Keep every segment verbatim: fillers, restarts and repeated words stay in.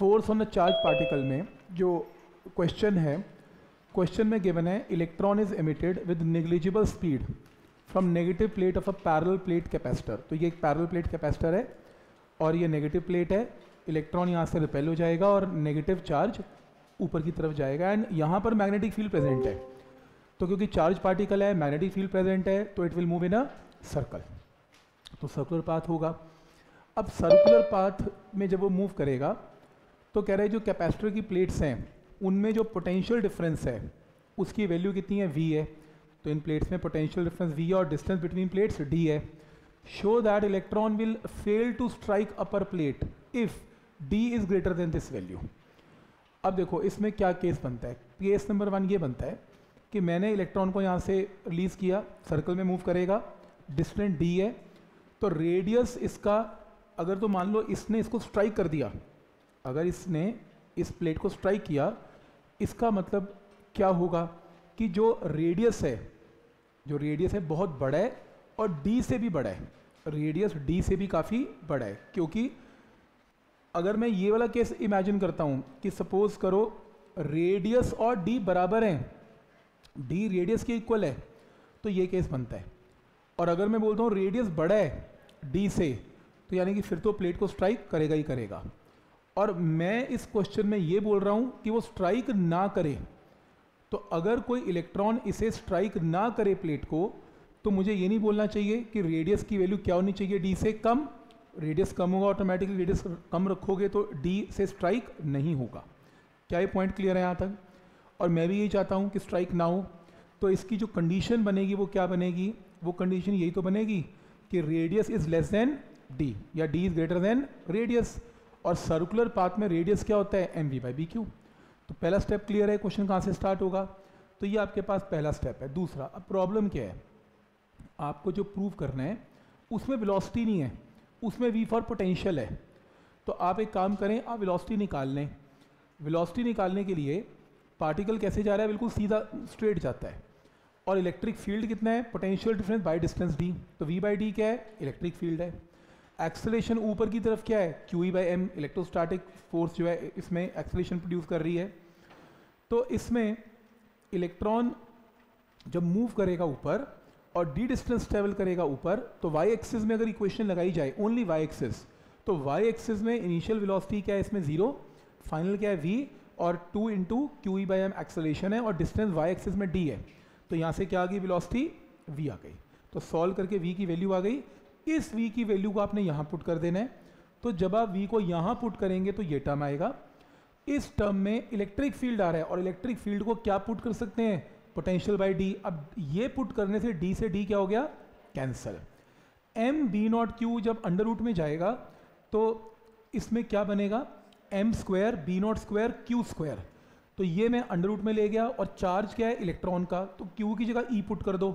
Force on the charge particle में जो question है, क्वेश्चन में गिवन है electron is emitted with negligible speed from negative plate of a parallel plate capacitor. तो ये एक पैरेलल प्लेट कैपेसिटर है और ये नेगेटिव प्लेट है, इलेक्ट्रॉन यहाँ से रिपेल हो जाएगा और नेगेटिव चार्ज ऊपर की तरफ जाएगा एंड यहाँ पर मैग्नेटिक फील्ड प्रेजेंट है। तो क्योंकि चार्ज पार्टिकल है, मैग्नेटिक फील्ड प्रेजेंट है, तो it will move in a circle, तो सर्कुलर पाथ होगा। अब सर्कुलर पाथ में जब वो मूव करेगा तो कह रहे हैं जो कैपेसिटर की प्लेट्स हैं उनमें जो पोटेंशियल डिफरेंस है उसकी वैल्यू कितनी है, v है। तो इन प्लेट्स में पोटेंशियल डिफरेंस v और डिस्टेंस बिटवीन प्लेट्स d है। Show that electron will fail to strike upper plate if d is greater than this value. अब देखो इसमें क्या केस बनता है, केस नंबर वन ये बनता है कि मैंने इलेक्ट्रॉन को यहाँ से रिलीज किया, सर्कल में मूव करेगा, डिस्टेंस d है, तो रेडियस इसका अगर तो मान लो इसने इसको स्ट्राइक कर दिया, अगर इसने इस प्लेट को स्ट्राइक किया, इसका मतलब क्या होगा कि जो रेडियस है जो रेडियस है बहुत बड़ा है और d से भी बड़ा है, रेडियस d से भी काफ़ी बड़ा है। क्योंकि अगर मैं ये वाला केस इमेजिन करता हूँ कि सपोज करो रेडियस और d बराबर हैं, d रेडियस के इक्वल है, तो ये केस बनता है। और अगर मैं बोलता हूँ रेडियस बड़ा है d से, तो यानी कि फिर तो प्लेट को स्ट्राइक करेगा ही करेगा। और मैं इस क्वेश्चन में ये बोल रहा हूँ कि वो स्ट्राइक ना करे, तो अगर कोई इलेक्ट्रॉन इसे स्ट्राइक ना करे प्लेट को, तो मुझे ये नहीं बोलना चाहिए कि रेडियस की वैल्यू क्या होनी चाहिए, d से कम। रेडियस कम होगा ऑटोमेटिकली, रेडियस कम रखोगे तो d से स्ट्राइक नहीं होगा। क्या ये पॉइंट क्लियर है यहाँ तक? और मैं भी यही चाहता हूँ कि स्ट्राइक ना हो, तो इसकी जो कंडीशन बनेगी वो क्या बनेगी, वो कंडीशन यही तो बनेगी कि radius is less than d या d is greater than radius. और सर्कुलर पाथ में रेडियस क्या होता है, M V by B Q. तो पहला स्टेप क्लियर है, क्वेश्चन कहाँ से स्टार्ट होगा, तो ये आपके पास पहला स्टेप है। दूसरा, अब प्रॉब्लम क्या है, आपको जो प्रूव करना है उसमें वेलोसिटी नहीं है, उसमें वी फॉर पोटेंशियल है। तो आप एक काम करें, आप वेलोसिटी निकाल लें। वेलोसिटी निकालने के लिए पार्टिकल कैसे जा रहा है, बिल्कुल सीधा स्ट्रेट जाता है। और इलेक्ट्रिक फील्ड कितना है, potential difference by distance D, तो वी बाई डी क्या है, इलेक्ट्रिक फील्ड है। एक्सेलरेशन ऊपर की तरफ क्या है, Q E by M, electrostatic force जो है इसमें एक्सेलरेशन प्रोड्यूस कर रही है। तो इसमें इलेक्ट्रॉन जब मूव करेगा ऊपर और डी डिस्टेंस ट्रेवल करेगा ऊपर, तो वाई एक्सिस में अगर इक्वेशन लगाई जाए, ओनली वाई एक्सिस, तो वाई एक्सिस में इनिशियल वेलोसिटी क्या है, इसमें जीरो, फाइनल क्या है वी, और two into Q E by M acceleration है, और डिस्टेंस वाई एक्सिस में डी है। तो यहाँ से क्या आ गई, वेलोसिटी वी आ गई। तो सॉल्व करके वी की वैल्यू आ गई। इस v की वैल्यू को आपने यहाँ पुट कर देना है। तो जब आप v को यहाँ पुट करेंगे तो ये टर्म आएगा। इस टर्म में इलेक्ट्रिक फील्ड आ रहा है और इलेक्ट्रिक फील्ड को क्या पुट कर सकते हैं, पोटेंशियल बाय d। अब ये पुट करने से d से d क्या हो गया, cancel. m b naught q जब अंडर रूट में जाएगा तो इसमें क्या बनेगा, m square B naught square Q square. तो ये मैं अंडर रूट में ले गया और चार्ज क्या है इलेक्ट्रॉन का, तो q की जगह e पुट कर दो,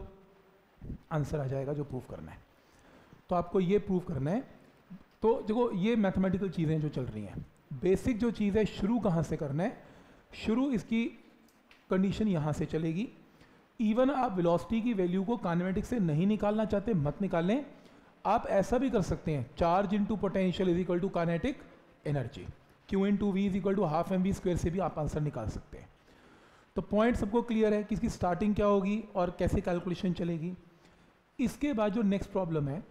आंसर आ जाएगा जो प्रूव करना है। तो आपको ये प्रूव करना है। तो देखो ये मैथमेटिकल चीज़ें जो चल रही हैं, बेसिक जो चीज़ है शुरू कहाँ से करना है, शुरू इसकी कंडीशन यहाँ से चलेगी। इवन आप वेलोसिटी की वैल्यू को काइनेमेटिक से नहीं निकालना चाहते, मत निकालें। आप ऐसा भी कर सकते हैं, charge into potential is equal to kinetic energy, Q into V is equal to half M V square से भी आप आंसर निकाल सकते हैं। तो पॉइंट सबको क्लियर है कि इसकी स्टार्टिंग क्या होगी और कैसे कैलकुलेशन चलेगी। इसके बाद जो नेक्स्ट प्रॉब्लम है,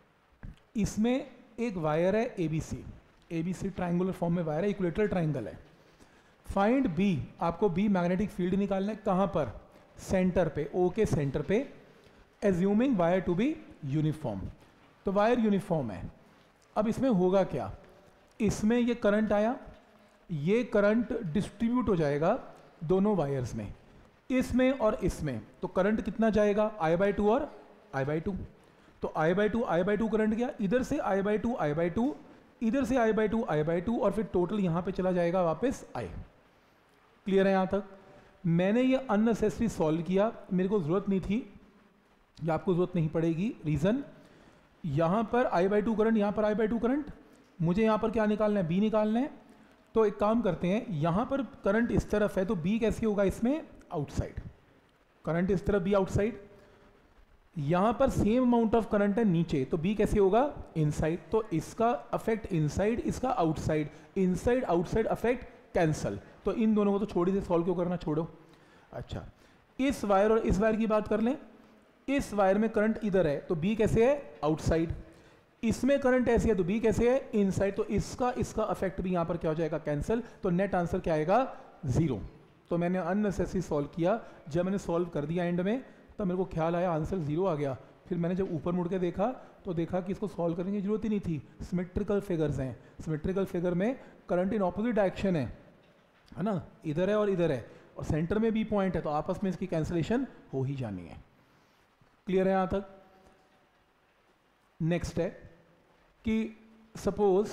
इसमें एक वायर है A B C, A B C triangular form में वायर है, इक्वेटोरियल ट्राइंगल है। फाइंड बी, आपको बी मैग्नेटिक फील्ड निकालना है, कहाँ पर, सेंटर पे, ओ के सेंटर पे, assuming wire to be uniform. तो वायर यूनिफॉर्म है। अब इसमें होगा क्या, इसमें ये करंट आया, ये करंट डिस्ट्रीब्यूट हो जाएगा दोनों वायर्स में, इसमें और इसमें। तो करंट कितना जाएगा, आई बाई टू और आई बाई टू। तो I by two I by two current गया, इधर से I by two I by two, इधर से I by two I by two, और फिर टोटल यहाँ पे चला जाएगा वापस आई। क्लियर है यहाँ तक? मैंने ये अननेसेसरी सॉल्व किया, मेरे को ज़रूरत नहीं थी, या आपको ज़रूरत नहीं पड़ेगी। रीज़न, यहाँ पर आई बाई टू करंट, यहाँ पर आई बाई टू करंट, मुझे यहाँ पर क्या निकालना है, बी निकालना है। तो एक काम करते हैं, यहाँ पर करंट इस तरफ है तो बी कैसे होगा, इसमें आउटसाइड, करंट इस तरफ बी आउटसाइड, यहाँ पर सेम अमाउंट ऑफ करंट है नीचे, तो बी कैसे होगा, इनसाइड, तो इसका अफेक्ट इनसाइड, इसका outside, inside outside affect cancel, तो इन दोनों को तो छोड़ से सॉल्व क्यों करना, छोड़ो। अच्छा, इस वायर और इस वायर की बात कर लें, इस वायर में करंट इधर है तो बी कैसे है, आउटसाइड, इसमें करंट ऐसी है तो बी कैसे है, इनसाइड, तो इसका इसका अफेक्ट भी यहाँ पर क्या हो जाएगा, कैंसिल, तो नेट आंसर क्या आएगा, जीरो। तो मैंने अननेसेसरी सॉल्व किया, जब मैंने सॉल्व कर दिया एंड में तब मेरे को ख्याल आया आंसर जीरो आ गया। फिर मैंने जब ऊपर मुड़ के देखा तो देखा कि इसको सॉल्व करने की जरूरत ही नहीं थी, सिमेट्रिकल फिगर्स हैं, सिमेट्रिकल फिगर में करंट इन ऑपोजिट डायरेक्शन है है ना, इधर है और इधर है, और सेंटर में बी पॉइंट है, तो आपस में इसकी कैंसिलेशन हो ही जानी है। क्लियर है यहाँ तक। नेक्स्ट है कि suppose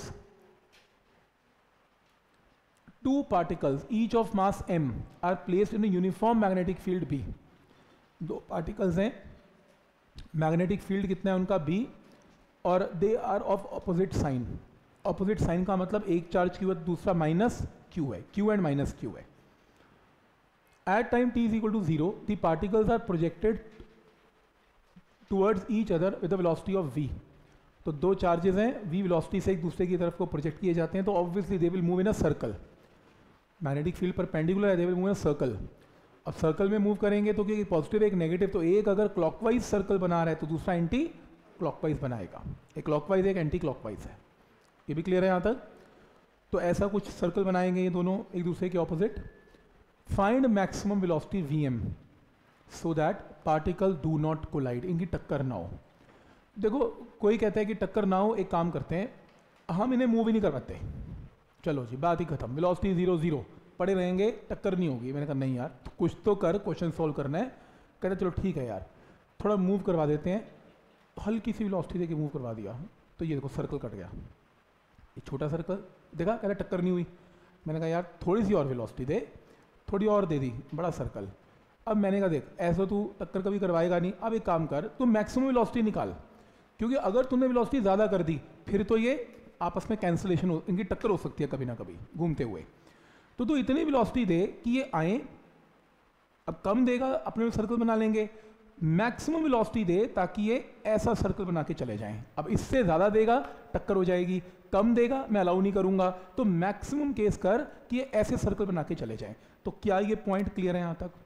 two particles each of mass m are placed in uniform magnetic field B। दो पार्टिकल्स हैं, मैग्नेटिक फील्ड कितना है उनका B, और they are of opposite sign. Opposite sign का मतलब एक चार्ज Q है, दूसरा माइनस Q है, Q एंड माइनस Q है। At time t is equal to zero the particles are projected towards each other with the velocity of v। तो दो charges हैं, v वेलोसिटी से एक दूसरे की तरफ को प्रोजेक्ट किए जाते हैं, तो obviously they will move in a circle. Magnetic field perpendicular है, they will move in a circle. अब सर्कल में मूव करेंगे तो क्योंकि पॉजिटिव एक नेगेटिव, तो एक अगर क्लॉकवाइज सर्कल बना रहा है तो दूसरा एंटी क्लॉकवाइज बनाएगा, एक क्लॉकवाइज एक एंटी क्लॉकवाइज है। ये भी क्लियर है यहाँ तक। तो ऐसा कुछ सर्कल बनाएंगे ये दोनों एक दूसरे के opposite. Find maximum velocity V M so that particle do not collide, इनकी टक्कर ना हो। देखो कोई कहता है कि टक्कर ना हो, एक काम करते हैं हम इन्हें मूव ही नहीं करवाते, चलो जी बात ही खत्म, वेलोसिटी जीरो जीरो पड़े रहेंगे, टक्कर नहीं होगी। मैंने कहा नहीं यार कुछ तो कर, क्वेश्चन सॉल्व करना है। कहते चलो ठीक है यार थोड़ा मूव करवा देते हैं, हल्की सी वेलोसिटी देके मूव करवा दिया, तो ये देखो सर्कल कट गया, ये छोटा सर्कल देखा, कहते टक्कर नहीं हुई। मैंने कहा यार थोड़ी सी और वेलोसिटी दे, थोड़ी और दे दी, बड़ा सर्कल। अब मैंने कहा देख ऐसा तू टक्कर कभी करवाएगा नहीं, अब एक काम कर तू मैक्सिमम वेलोसिटी निकाल, क्योंकि अगर तूने वेलोसिटी ज़्यादा कर दी फिर तो ये आपस में कैंसिलेशन हो, इनकी टक्कर हो सकती है कभी ना कभी घूमते हुए। तो तू इतनी वेलोसिटी दे कि ये आए, अब कम देगा अपने सर्कल बना लेंगे, मैक्सिमम वेलोसिटी दे ताकि ये ऐसा सर्कल बना के चले जाएं। अब इससे ज़्यादा देगा टक्कर हो जाएगी, कम देगा मैं अलाउ नहीं करूंगा, तो मैक्सिमम केस कर कि ये ऐसे सर्कल बना के चले जाएं। तो क्या ये पॉइंट क्लियर है यहाँ तक?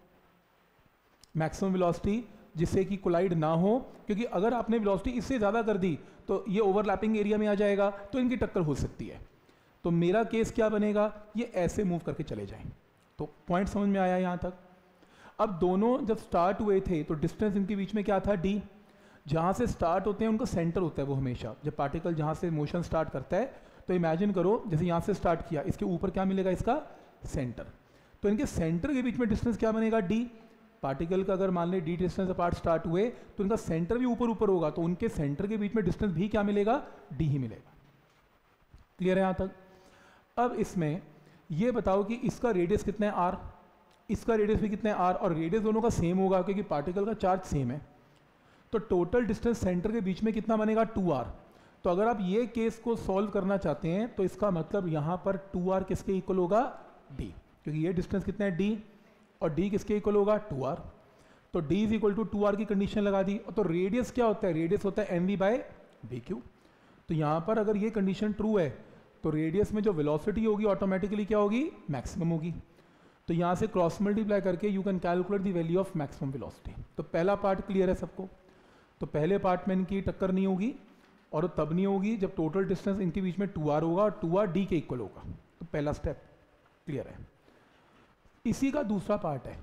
मैक्सिमम वेलोसिटी जिससे कि कोलाइड ना हो, क्योंकि अगर आपने वेलोसिटी इससे ज़्यादा कर दी तो ये ओवरलैपिंग एरिया में आ जाएगा, तो इनकी टक्कर हो सकती है। तो मेरा केस क्या बनेगा, ये ऐसे मूव करके चले जाएं। तो पॉइंट समझ में आया यहाँ तक। अब दोनों जब स्टार्ट हुए थे तो डिस्टेंस इनके बीच में क्या था, डी। जहाँ से स्टार्ट होते हैं उनका सेंटर होता है वो हमेशा, जब पार्टिकल जहाँ से मोशन स्टार्ट करता है तो इमेजिन करो जैसे यहाँ से स्टार्ट किया, इसके ऊपर क्या मिलेगा, इसका सेंटर। तो इनके सेंटर के बीच में डिस्टेंस क्या बनेगा, डी। पार्टिकल का अगर मान ले डी डिस्टेंस अपार्ट स्टार्ट हुए तो इनका सेंटर भी ऊपर ऊपर होगा, तो उनके सेंटर के बीच में डिस्टेंस भी क्या मिलेगा, डी ही मिलेगा। क्लियर है यहाँ तक। अब इसमें ये बताओ कि इसका रेडियस कितना है, आर, इसका रेडियस भी कितना है, आर, और रेडियस दोनों का सेम होगा क्योंकि पार्टिकल का चार्ज सेम है। तो टोटल डिस्टेंस सेंटर के बीच में कितना बनेगा, टू आर। तो अगर आप ये केस को सॉल्व करना चाहते हैं तो इसका मतलब यहाँ पर टू आर किसके इक्वल होगा, डी, क्योंकि ये डिस्टेंस कितना है, डी, और डी किसके इक्वल होगा, टू आर। तो D is equal to two R की कंडीशन लगा दी। तो रेडियस क्या होता है, रेडियस होता है M V by V Q. तो यहाँ पर अगर ये कंडीशन ट्रू है तो रेडियस में जो वेलोसिटी होगी ऑटोमेटिकली क्या होगी, मैक्सिमम होगी। तो यहाँ से क्रॉस मल्टीप्लाई करके you can calculate the value of maximum velocity. तो पहला पार्ट क्लियर है सबको। तो पहले पार्ट में इनकी टक्कर नहीं होगी, और तब नहीं होगी जब टोटल डिस्टेंस इनके बीच में टू आर होगा और टू आर डी के इक्वल होगा। तो पहला स्टेप क्लियर है। इसी का दूसरा पार्ट है,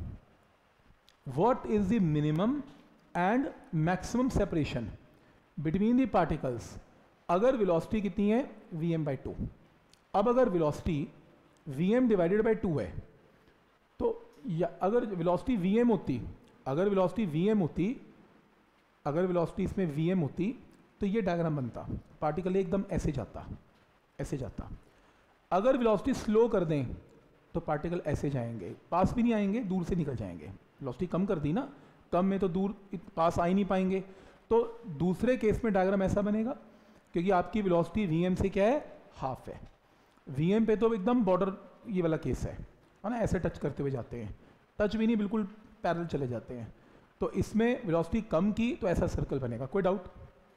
what is the minimum and maximum separation between the particles अगर वेलोसिटी कितनी है, वी एम बाई टू। अब अगर velocity V M divided by two है तो या अगर वेलोसिटी वी एम होती अगर वेलोसिटी वी एम होती अगर वेलोसिटी इसमें वी एम होती तो ये डायग्राम बनता, पार्टिकल एकदम ऐसे जाता ऐसे जाता। अगर वेलोसिटी स्लो कर दें तो पार्टिकल ऐसे जाएंगे, पास भी नहीं आएंगे, दूर से निकल जाएंगे। वेलोसिटी कम कर दी ना, कम में तो दूर पास आ ही नहीं पाएंगे। तो दूसरे केस में डायग्राम ऐसा बनेगा क्योंकि आपकी वेलोसिटी वी एम से क्या है, हाफ है। वी एम पे तो एकदम बॉर्डर ये वाला केस है है ना, ऐसे टच करते हुए जाते हैं, टच भी नहीं, बिल्कुल पैरेलल चले जाते हैं। तो इसमें वेलोसिटी कम की तो ऐसा सर्कल बनेगा। कोई डाउट?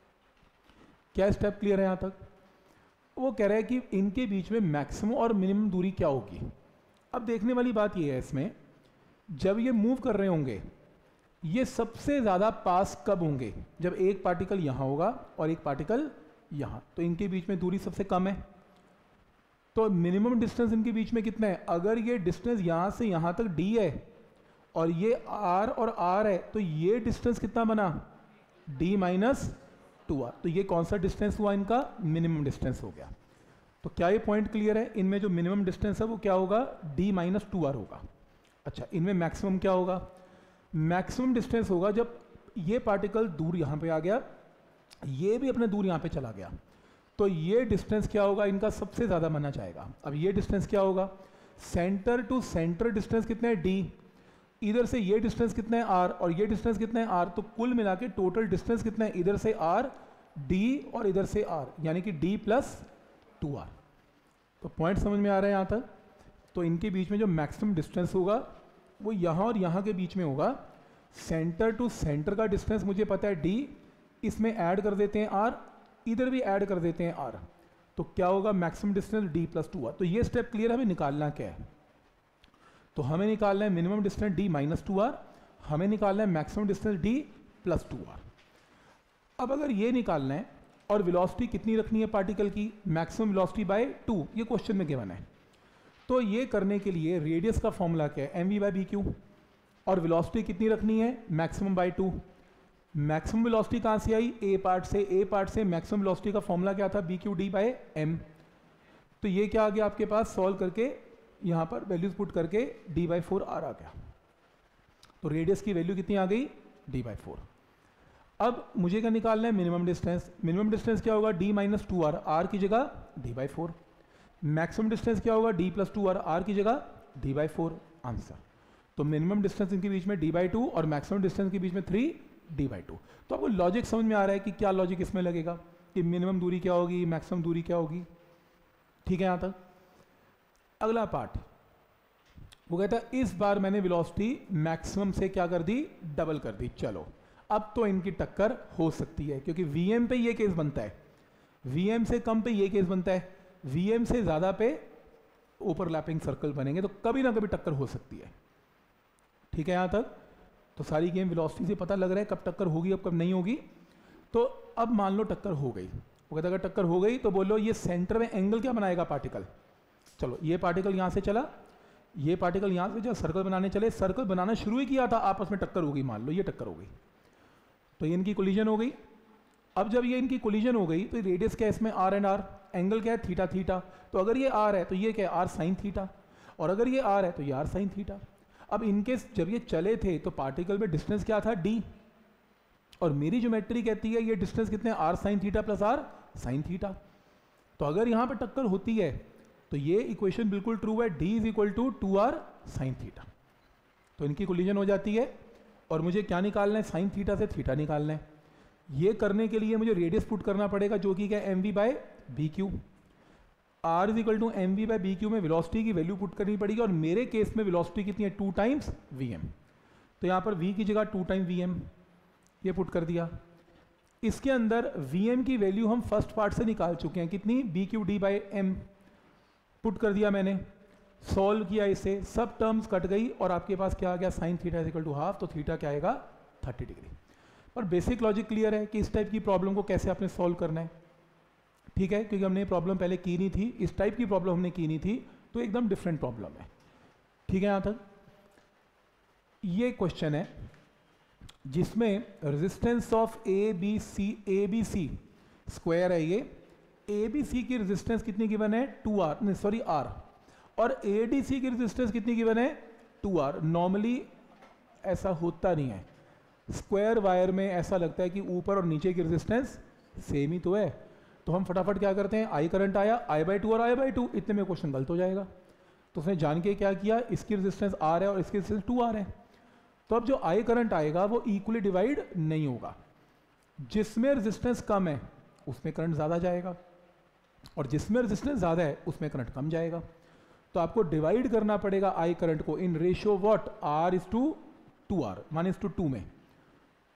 क्या स्टेप क्लियर है यहाँ तक? वो कह रहा है कि इनके बीच में मैक्सिमम और मिनिमम दूरी क्या होगी। अब देखने वाली बात ये है इसमें, जब ये मूव कर रहे होंगे ये सबसे ज़्यादा पास कब होंगे? जब एक पार्टिकल यहाँ होगा और एक पार्टिकल यहाँ, तो इनके बीच में दूरी सबसे कम है। तो मिनिमम डिस्टेंस इनके बीच में कितना है? अगर ये डिस्टेंस यहाँ से यहाँ तक d है और ये r और r है, तो ये डिस्टेंस कितना बना? d minus two R. तो ये कौन सा डिस्टेंस हुआ? इनका मिनिमम डिस्टेंस हो गया। तो क्या ये पॉइंट क्लियर है? इनमें जो मिनिमम डिस्टेंस है वो क्या होगा? d माइनस टू आर होगा। अच्छा, इनमें मैक्सिमम क्या होगा? मैक्सिमम डिस्टेंस होगा जब ये पार्टिकल दूर यहाँ पे आ गया, ये भी अपने दूर यहाँ पे चला गया, तो ये डिस्टेंस क्या होगा? इनका सबसे ज़्यादा माना जाएगा। अब ये डिस्टेंस क्या होगा? सेंटर टू सेंटर डिस्टेंस कितना है? d। इधर से ये डिस्टेंस कितना है? r। और ये डिस्टेंस कितना है? r। तो कुल मिला के टोटल डिस्टेंस कितना है? इधर से r, d और इधर से r, यानी कि d प्लस टू आर। तो पॉइंट समझ में आ रहा है यहाँ तक? तो इनके बीच में जो मैक्सिमम डिस्टेंस होगा वो यहाँ और यहाँ के बीच में होगा। सेंटर टू सेंटर का डिस्टेंस मुझे पता है d, इसमें ऐड कर देते हैं r, इधर भी ऐड कर देते हैं r, तो क्या होगा? Maximum distance d plus two R. तो ये स्टेप क्लियर, हमें निकालना क्या है? तो हमें निकालना है minimum distance d minus two R, हमें निकालना है maximum distance d plus two R. अब अगर ये निकालना है और वेलोसिटी कितनी रखनी है पार्टिकल की? मैक्सिमम वेलोसिटी बाय टू, ये क्वेश्चन में गिवन है। तो ये करने के लिए रेडियस का फॉर्मूला क्या है? M V by B Q. और वेलोसिटी कितनी रखनी है? Maximum by two. Maximum velocity कहाँ से आई? ए पार्ट से। ए पार्ट से मैक्सिमम वेलोसिटी का फॉर्मूला क्या था? B Q D by M. तो ये क्या आ गया आपके पास? सॉल्व करके यहाँ पर वैल्यूज पुट करके डी बाई फोर आर आ गया। तो रेडियस की वैल्यू कितनी आ गई? D by four. अब मुझे क्या निकालना है? Minimum distance. मिनिमम डिस्टेंस क्या होगा? D minus two R, R की जगह D by four. Maximum distance क्या होगा? D plus two R, R की जगह डी बाई फोर। आंसर। तो मिनिमम डिस्टेंस इनके बीच में डी बाई टू और मैक्सिमम डिस्टेंस के बीच में थ्री डी बाई टू। तो आपको लॉजिक समझ में आ रहा है कि क्या लॉजिक इसमें लगेगा कि मिनिमम दूरी क्या होगी, मैक्सिमम दूरी क्या होगी। ठीक है यहाँ तक? अगला पार्ट वो कहता है इस बार मैंने वेलोसिटी मैक्सिमम से क्या कर दी? डबल कर दी। चलो अब तो इनकी टक्कर हो सकती है, क्योंकि वीएम पे ये केस बनता है, वीएम से कम पे ये केस बनता है, वीएम से ज़्यादा पे ओवरलैपिंग सर्कल बनेंगे, तो कभी ना कभी टक्कर हो सकती है। ठीक है यहाँ तक? तो सारी गेम वेलोसिटी से पता लग रहा है कब टक्कर होगी, अब कब नहीं होगी। तो अब मान लो टक्कर हो गई, वो कहता अगर टक्कर हो गई तो बोलो ये सेंटर में एंगल क्या बनाएगा पार्टिकल? चलो ये पार्टिकल यहाँ से चला, ये पार्टिकल यहाँ से जो सर्कल बनाने चले, सर्कल बनाना शुरू ही किया था, आपस में टक्कर हो गई, मान लो ये टक्कर हो गई, तो ये इनकी कोलिजन हो गई। अब जब ये इनकी कोलिजन हो गई तो रेडियस क्या है इसमें? Are and are. एंगल क्या है? Theta theta. तो अगर ये आर है तो ये क्या है? R sine theta. और अगर ये आर है तो ये आर साइन थीटा। अब इनके जब ये चले थे तो पार्टिकल में डिस्टेंस क्या था? डी। और मेरी ज्योमेट्री कहती है ये डिस्टेंस कितने? R sine theta plus R sine theta. तो अगर यहाँ पे टक्कर होती है तो ये इक्वेशन बिल्कुल ट्रू है, D is equal to two R sine theta. तो इनकी कोलिजन हो जाती है और मुझे क्या निकालना है? साइन थीटा से थीटा निकालना है। ये करने के लिए मुझे रेडियस पुट करना पड़ेगा जो कि क्या? M V by B Q. R is equal to M V by B Q में वेलोसिटी की वैल्यू पुट करनी पड़ेगी, और मेरे केस में वेलोसिटी कितनी है? Two times V M. तो यहाँ पर v की जगह टू टाइम वी एम ये पुट कर दिया। इसके अंदर vm की वैल्यू हम फर्स्ट पार्ट से निकाल चुके हैं, कितनी? B Q D by M put कर दिया मैंने, सॉल्व किया इसे, सब टर्म्स कट गई और आपके पास क्या आ गया? Sine theta is equal to half. तो थीटा क्या आएगा? Thirty degree. पर बेसिक लॉजिक क्लियर है कि इस टाइप की प्रॉब्लम को कैसे आपने सॉल्व करना है। ठीक है, क्योंकि हमने ये प्रॉब्लम पहले की नहीं थी, इस टाइप की प्रॉब्लम हमने की नहीं थी, तो एकदम डिफरेंट प्रॉब्लम है। ठीक है यहाँ तक? ये क्वेश्चन है जिसमें resistance of A B C, A B C square है ये, ए बी सी की रेजिस्टेंस कितनी गिवन है? टू आर, नहीं सॉरी आर, और ए डी सी की रेजिस्टेंस कितनी गिवन है? Two are. नॉर्मली ऐसा होता नहीं है, स्क्वायर वायर में ऐसा लगता है कि ऊपर और नीचे की रेजिस्टेंस सेम ही तो है, तो हम फटाफट क्या करते हैं? आई करंट आया, आई बाई टू और आई बाई टू, इतने में क्वेश्चन गलत हो जाएगा। तो उसने जान के क्या किया? इसकी रेजिस्टेंस आर है और इसकी रेजिस्टेंस टू आर है, तो अब जो आई करंट आएगा वो इक्वली डिवाइड नहीं होगा। जिसमें रेजिस्टेंस कम है उसमें करंट ज़्यादा जाएगा, और जिसमें रेजिस्टेंस ज़्यादा है उसमें करंट कम जाएगा। तो आपको डिवाइड करना पड़ेगा आई करंट को in ratio what? R is to two R, one is to two में।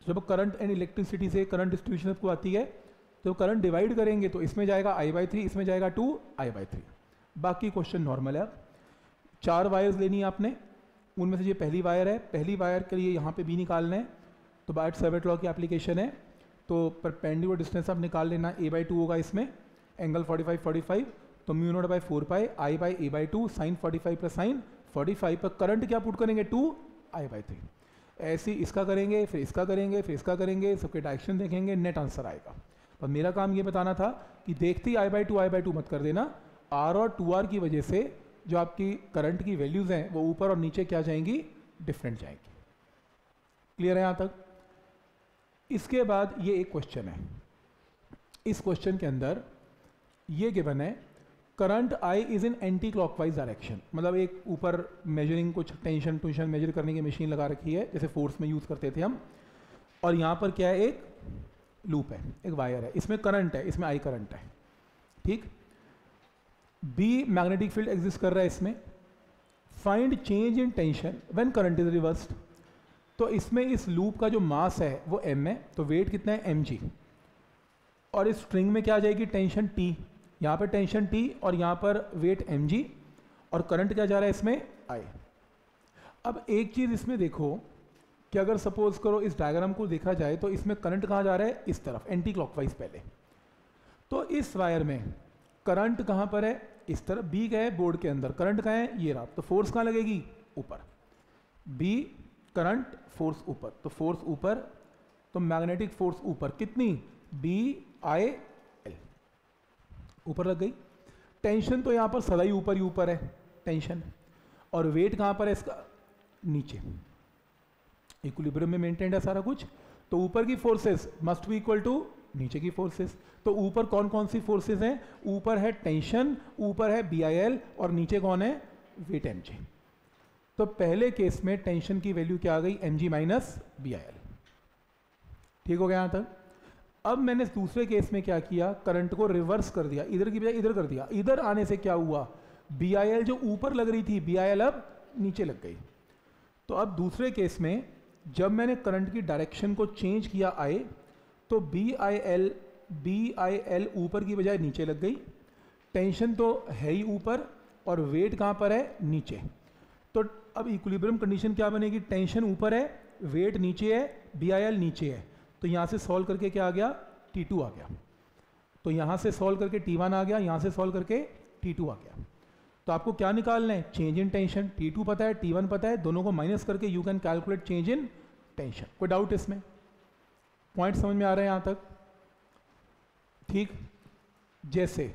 जब करंट एंड इलेक्ट्रिसिटी से करंट डिस्ट्रीब्यूशन आपको आती है तो करंट डिवाइड करेंगे तो इसमें जाएगा आई बाई थ्री, इसमें जाएगा टू आई बाई थ्री। बाकी क्वेश्चन नॉर्मल है। चार वायर्स लेनी है आपने, उनमें से ये पहली वायर है, पहली वायर के लिए यहाँ पे बी निकालना है, तो बायट सेवेट लॉ की एप्लीकेशन है, तो परपेंडिकुलर डिस्टेंस आप निकाल लेना, ए बाई टू होगा इसमें, angle forty five forty five, तो mu naught by four pi I by A by two sine forty five plus sine forty five पर करंट क्या पुट करेंगे टू आई बाई थ्री। ऐसे इसका करेंगे, फिर इसका करेंगे, फिर इसका करेंगे, सबके डायरेक्शन देखेंगे, नेट आंसर आएगा। पर मेरा काम ये बताना था कि देखते ही I by two I by two मत कर देना, आर और टू आर की वजह से जो आपकी करंट की वैल्यूज़ हैं वो ऊपर और नीचे क्या जाएंगी, डिफरेंट जाएंगी। क्लियर है यहाँ तक? इसके बाद ये एक क्वेश्चन है, इस क्वेश्चन के अंदर ये गिवन है current I is in anticlockwise direction, मतलब एक ऊपर मेजरिंग कुछ टेंशन टूशन मेजर करने की मशीन लगा रखी है जैसे फोर्स में यूज़ करते थे हम, और यहाँ पर क्या है, एक लूप है, एक वायर है, इसमें करंट है, इसमें आई करंट है, ठीक। बी मैग्नेटिक फील्ड एग्जिस्ट कर रहा है इसमें, find change in tension when current is reversed. तो इसमें इस लूप का जो मास है वो m है, तो वेट कितना है mg, और इस स्ट्रिंग में क्या आ जाएगी, टेंशन t, यहाँ पर टेंशन t और यहाँ पर वेट mg, और करंट क्या जा रहा है इसमें I। अब एक चीज़ इसमें देखो कि अगर सपोज करो इस डायग्राम को देखा जाए तो इसमें करंट कहाँ जा रहा है, इस तरफ एंटी क्लॉकवाइज पहले, तो इस वायर में करंट कहाँ पर है, इस तरफ, बी गए बोर्ड के अंदर, करंट कहाँ है, ये रहा, तो फोर्स कहाँ लगेगी, ऊपर, बी करंट फोर्स ऊपर, तो फोर्स ऊपर, तो मैग्नेटिक फोर्स ऊपर कितनी, बी आई एल, ऊपर लग गई। टेंशन तो यहाँ पर सदा ही ऊपर ही ऊपर है टेंशन, और वेट कहाँ पर है इसका, नीचे, इक्विलिब्रियम में मेंटेन्ड है सारा कुछ, तो ऊपर की forces must be equal to नीचे की फोर्सेस। तो ऊपर कौन कौन सी फोर्सेस हैं, ऊपर है टेंशन, ऊपर है बी आई एल, और नीचे कौन है, वेट एम जी। तो पहले केस में टेंशन की वैल्यू क्या आ गई, M G minus B I L, ठीक हो गया यहाँ तक। अब मैंने दूसरे केस में क्या किया, करंट को रिवर्स कर दिया, इधर की बजाय इधर कर दिया, इधर आने से क्या हुआ, बी आई एल जो ऊपर लग रही थी, बी आई एल अब नीचे लग गई। तो अब दूसरे केस में जब मैंने करंट की डायरेक्शन को चेंज किया आई, तो B I L B I L ऊपर की बजाय नीचे लग गई, टेंशन तो है ही ऊपर और वेट कहाँ पर है, नीचे। तो अब इक्विलिब्रियम कंडीशन क्या बनेगी, टेंशन ऊपर है, वेट नीचे है, बी आई एल नीचे है, तो यहाँ से सॉल्व करके क्या आ गया, टी टू आ गया। तो यहाँ से सॉल्व करके टी वन आ गया, यहाँ से सॉल्व करके टी टू आ गया। तो आपको क्या निकालना है, change in tension, T two पता है, टी वन पता है, दोनों को माइनस करके you can calculate change in tension. कोई डाउट इसमें, पॉइंट समझ में आ रहे हैं यहाँ तक, ठीक। जैसे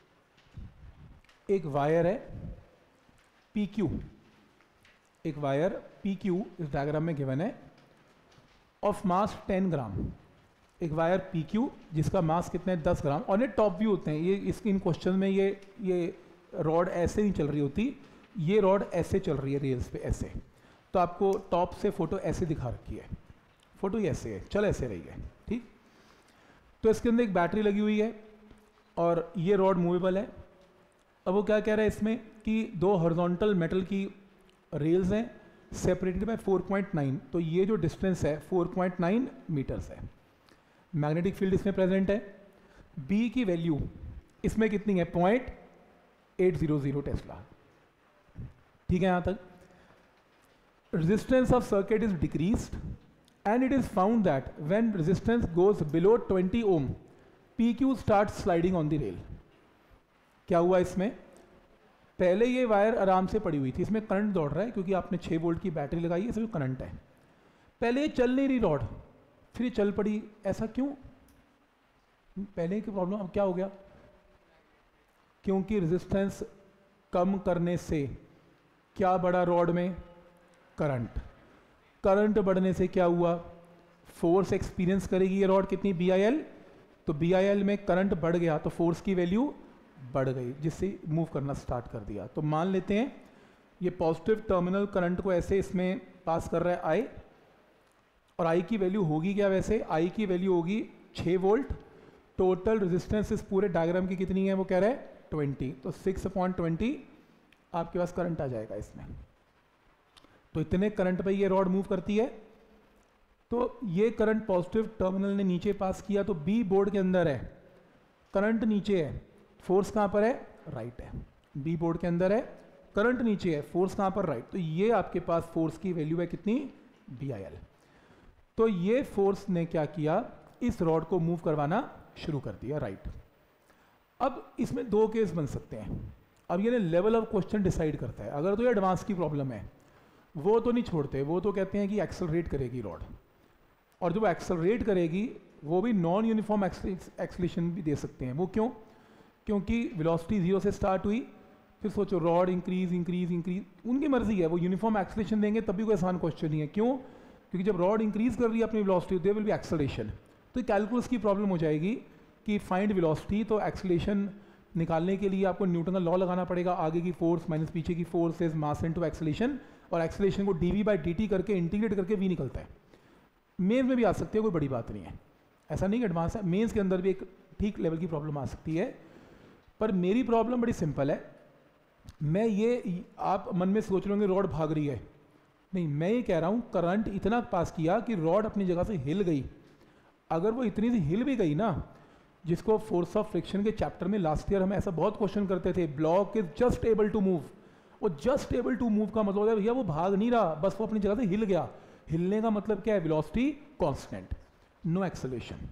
एक वायर है पी क्यू, एक वायर पी क्यू इस डायग्राम में गिवन है, ऑफ मास टेन ग्राम, एक वायर पी क्यू जिसका मास कितना है, दस ग्राम, और ये टॉप व्यू होते हैं, ये इस इन क्वेश्चन में ये ये रॉड ऐसे नहीं चल रही होती, ये रॉड ऐसे चल रही है रेल्स पे ऐसे, तो आपको टॉप से फोटो ऐसे दिखा रखी है, फोटो ही ऐसे है, चल ऐसे रही है, ठीक। तो इसके अंदर एक बैटरी लगी हुई है और ये रॉड मूवेबल है। अब वो क्या कह रहा है इसमें कि दो हॉरिजॉन्टल मेटल की रेल्स हैं separated by four point nine, तो ये जो डिस्टेंस है फोर पॉइंट नाइन मीटर्स है। मैग्नेटिक फील्ड इसमें प्रेजेंट है, बी की वैल्यू इसमें कितनी है, point eight zero zero tesla, ठीक है यहाँ तक। resistance of circuit is decreased and it is found that when resistance goes below twenty ohm, P Q starts sliding on the rail। क्या हुआ इसमें, पहले ये वायर आराम से पड़ी हुई थी, इसमें करंट दौड़ रहा है क्योंकि आपने छः वोल्ट की बैटरी लगाई है, इसमें करंट है। पहले ये चल नहीं रही रॉड, फिर ये चल पड़ी, ऐसा क्यों, पहले की प्रॉब्लम अब क्या हो गया, क्योंकि रेजिस्टेंस कम करने से क्या बढ़ा रॉड में, करंट। करंट बढ़ने से क्या हुआ, फोर्स एक्सपीरियंस करेगी ये रॉड कितनी, बी आई एल, तो बी आई एल में करंट बढ़ गया तो फोर्स की वैल्यू बढ़ गई, जिससे मूव करना स्टार्ट कर दिया। तो मान लेते हैं ये पॉजिटिव टर्मिनल करंट को ऐसे इसमें पास कर रहा है आई, और आई की वैल्यू होगी क्या, वैसे आई की वैल्यू होगी छः वोल्ट, टोटल रेजिस्टेंस इस पूरे डायग्राम की कितनी है, वो कह रहा है ट्वेंटी, तो सिक्स अपॉइंट ट्वेंटी आपके पास करंट आ जाएगा इसमें। तो इतने करंट पे ये रॉड मूव करती है, तो ये करंट पॉजिटिव टर्मिनल ने नीचे पास किया, तो बी बोर्ड के अंदर है, करंट नीचे है, फोर्स कहाँ पर है, राइट है। बी बोर्ड के अंदर है, करंट नीचे है, फोर्स कहाँ पर, राइट। तो ये आपके पास फोर्स की वैल्यू है कितनी, बी आई एल। तो ये फोर्स ने क्या किया, इस रॉड को मूव करवाना शुरू कर दिया, राइट। अब इसमें दो केस बन सकते हैं। अब ये लेवल ऑफ क्वेश्चन डिसाइड करता है। अगर तो ये एडवांस की प्रॉब्लम है, वो तो नहीं छोड़ते, वो तो कहते हैं कि एक्सेलरेट करेगी रॉड, और जब एक्सेलरेट करेगी वो भी नॉन यूनिफॉर्म एक्सेलेरेशन भी दे सकते हैं। वो क्यों, क्योंकि वेलोसिटी जीरो से स्टार्ट हुई, फिर सोचो रॉड इंक्रीज इंक्रीज इंक्रीज, उनकी मर्जी है, वो यूनिफॉर्म एक्सेलेरेशन देंगे तब भी कोई आसान क्वेश्चन नहीं है। क्यों, क्योंकि जब रॉड इंक्रीज कर रही है अपनी velocity, there will be acceleration. तो कैलकुलस की प्रॉब्लम हो जाएगी कि फाइंड वेलोसिटी, तो एक्सेलरेशन निकालने के लिए आपको न्यूटन का लॉ लगाना पड़ेगा, आगे की फोर्स माइनस पीछे की force is mass into acceleration, और एक्सेलरेशन को डीवी बाई डी टी करके इंटीग्रेट करके वी निकलता है। मेंस में भी आ सकती है, कोई बड़ी बात नहीं है, ऐसा नहीं एडवांस है, मेंस के अंदर भी एक ठीक लेवल की प्रॉब्लम आ सकती है। पर मेरी प्रॉब्लम बड़ी सिंपल है। मैं ये, आप मन में सोच रहे होंगे रॉड भाग रही है, नहीं, मैं ये कह रहा हूँ करंट इतना पास किया कि रॉड अपनी जगह से हिल गई। अगर वो इतनी सी हिल भी गई ना, जिसको फोर्स ऑफ फ्रिक्शन के चैप्टर में लास्ट ईयर हम ऐसा बहुत क्वेश्चन करते थे, block is just able to move, वो जस्ट एबल टू मूव का मतलब होता है भैया वो भाग नहीं रहा, बस वो अपनी जगह से हिल गया। हिलने का मतलब क्या है, वेलोसिटी कांस्टेंट, नो एक्सेलरेशन।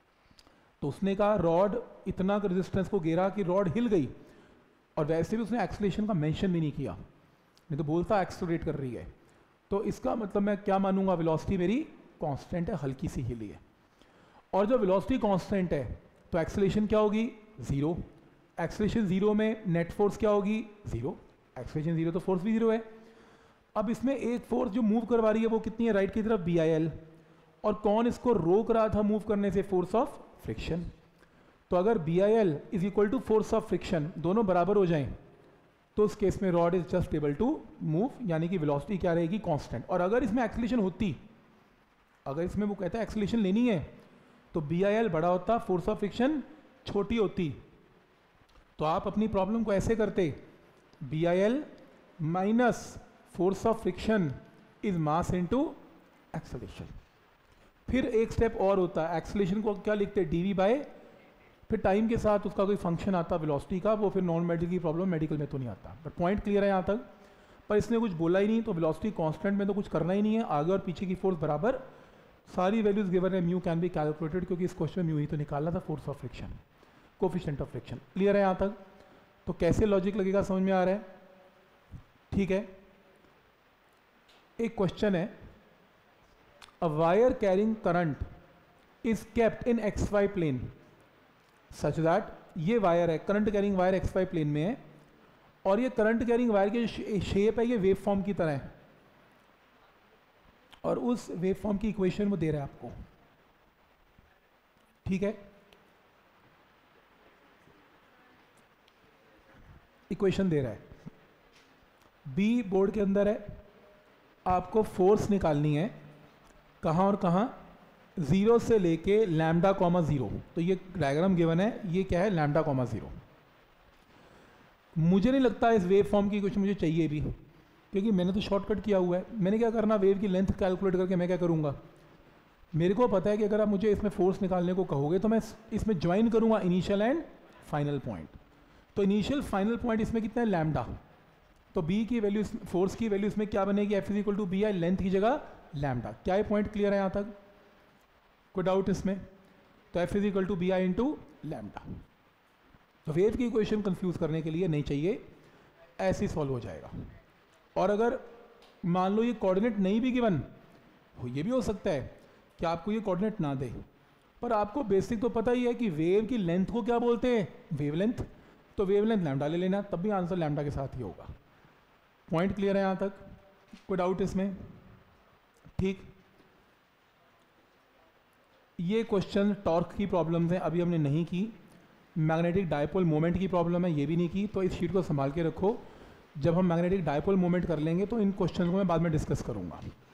तो उसने कहा रॉड इतना रेजिस्टेंस को घेरा कि रॉड हिल गई, और वैसे भी उसने एक्सेलरेशन का मेंशन भी नहीं किया, नहीं तो बोलता एक्सेलरेट कर रही है। तो इसका मतलब मैं क्या मानूंगा, वेलोसिटी मेरी कांस्टेंट है, हल्की सी हिली है। और जब वेलोसिटी कांस्टेंट है तो एक्सेलरेशन क्या होगी, जीरो। एक्सेलरेशन जीरो में नेट फोर्स क्या होगी, जीरो। एक्सेलरेशन जीरो तो फोर्स भी जीरो है। अब इसमें एक फोर्स जो मूव करवा रही है वो कितनी है, राइट की तरफ, बी आई एल। और कौन इसको रोक रहा था मूव करने से, फोर्स ऑफ फ्रिक्शन। तो अगर B I L is equal to force of friction, दोनों बराबर हो जाएं, तो उस केस में rod is just able to move, यानी कि वेलोसिटी क्या रहेगी, कांस्टेंट। और अगर इसमें एक्सेलरेशन होती, अगर इसमें वो कहता है एक्सेलरेशन लेनी है, तो बी आई एल बड़ा होता, फोर्स ऑफ फ्रिक्शन छोटी होती। तो आप अपनी प्रॉब्लम को ऐसे करते, B I L minus force of friction is mass into acceleration. फिर एक स्टेप और होता है, एक्सेलरेशन को क्या लिखते हैं, डीवी बाय, फिर टाइम के साथ उसका कोई फंक्शन आता वेलोसिटी का, वो फिर नॉन मेडिकल की प्रॉब्लम, मेडिकल में तो नहीं आता। बट पॉइंट क्लियर है यहाँ तक। पर इसने कुछ बोला ही नहीं, तो वेलोसिटी कांस्टेंट में तो कुछ करना ही नहीं है, आगे और पीछे की फोर्स बराबर, सारी वैल्यूज गिवन है, म्यू कैन बी कैलकुलेटेड, क्योंकि इस क्वेश्चन में म्यू ही तो निकालना था, force of friction, coefficient of friction. Clear है यहाँ तक। तो कैसे लॉजिक लगेगा, समझ में आ रहा है, ठीक है। एक क्वेश्चन है, a wire carrying current is kept in X Y plane such that, ये वायर है, current carrying wire X Y plane में है, और ये करंट कैरिंग वायर की शेप है ये वेव फॉर्म की तरह है, और उस वेव फॉर्म की इक्वेशन वो दे रहा है आपको, ठीक है। इक्वेशन दे रहा है, बी बोर्ड के अंदर है, आपको फोर्स निकालनी है, कहाँ और कहाँ, जीरो से लेके लैम्डा कॉमा जीरो। तो ये डायग्राम गिवन है, ये क्या है, लैम्डा कॉमा जीरो। मुझे नहीं लगता इस वेव फॉर्म की कुछ मुझे चाहिए भी, क्योंकि मैंने तो शॉर्टकट किया हुआ है। मैंने क्या करना, वेव की लेंथ कैलकुलेट करके मैं क्या करूँगा, मेरे को पता है कि अगर आप मुझे इसमें फोर्स निकालने को कहोगे तो मैं इसमें ज्वाइन करूँगा इनिशियल एंड फाइनल पॉइंट। तो इनिशियल फाइनल पॉइंट इसमें कितना है, लैम्डा। तो बी की वैल्यू, फोर्स की वैल्यू इसमें क्या बनेगी, F is equal to B I, length की जगह लैम्डा। क्या ये पॉइंट क्लियर है यहाँ तक, कोई डाउट इसमें। तो F is equal to B I into lambda. तो वेव की इक्वेशन कंफ्यूज करने के लिए नहीं चाहिए, ऐसे ही सॉल्व हो जाएगा। और अगर मान लो ये कोऑर्डिनेट नहीं भी गिवन, ये भी हो सकता है कि आपको ये कोऑर्डिनेट ना दे, पर आपको बेसिक तो पता ही है कि वेव की लेंथ को क्या बोलते हैं, वेव लेंथ। तो वेव लेंथ लैम्डा ले लेना, तब भी आंसर लैम्डा के साथ ही होगा। पॉइंट क्लियर है यहाँ तक, कोई डाउट इसमें, ठीक। ये क्वेश्चन टॉर्क की प्रॉब्लम्स हैं, अभी हमने नहीं की। मैग्नेटिक डायपोल मोमेंट की प्रॉब्लम है, ये भी नहीं की। तो इस शीट को संभाल के रखो, जब हम मैग्नेटिक डायपोल मोमेंट कर लेंगे तो इन क्वेश्चन को मैं बाद में डिस्कस करूँगा।